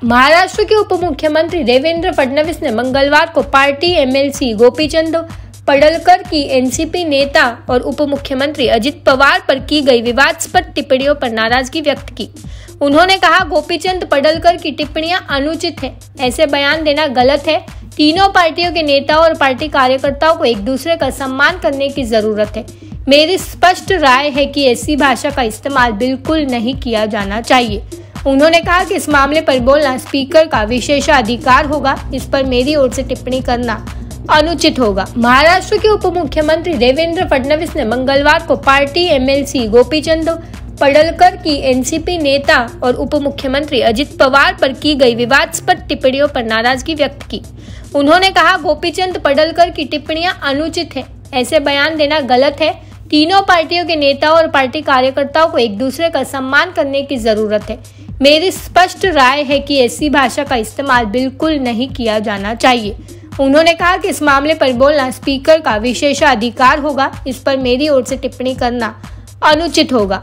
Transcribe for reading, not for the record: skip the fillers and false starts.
महाराष्ट्र के उप मुख्यमंत्री देवेंद्र फडणवीस ने मंगलवार को पार्टी एमएलसी गोपीचंद पडळकर की एनसीपी नेता और उप मुख्यमंत्री अजित पवार पर की गई विवादास्पद टिप्पणियों पर नाराजगी व्यक्त की। उन्होंने कहा, गोपीचंद पडळकर की टिप्पणियां अनुचित है, ऐसे बयान देना गलत है। तीनों पार्टियों के नेताओं और पार्टी कार्यकर्ताओं को एक दूसरे का सम्मान करने की जरूरत है। मेरी स्पष्ट राय है कि ऐसी भाषा का इस्तेमाल बिल्कुल नहीं किया जाना चाहिए। उन्होंने कहा कि इस मामले पर बोलना स्पीकर का विशेषाधिकार होगा, इस पर मेरी ओर से टिप्पणी करना अनुचित होगा। महाराष्ट्र के उप मुख्यमंत्री देवेंद्र फडणवीस ने मंगलवार को पार्टी एमएलसी गोपीचंद पडळकर की एनसीपी नेता और उप मुख्यमंत्री अजित पवार पर की गई विवादास्पद टिप्पणियों पर नाराजगी व्यक्त की। उन्होंने कहा, गोपीचंद पडळकर की टिप्पणियां अनुचित है, ऐसे बयान देना गलत है। तीनों पार्टियों के नेताओं और पार्टी कार्यकर्ताओं को एक दूसरे का सम्मान करने की जरूरत है। मेरी स्पष्ट राय है कि ऐसी भाषा का इस्तेमाल बिल्कुल नहीं किया जाना चाहिए। उन्होंने कहा कि इस मामले पर बोलना स्पीकर का विशेषाधिकार होगा, इस पर मेरी ओर से टिप्पणी करना अनुचित होगा।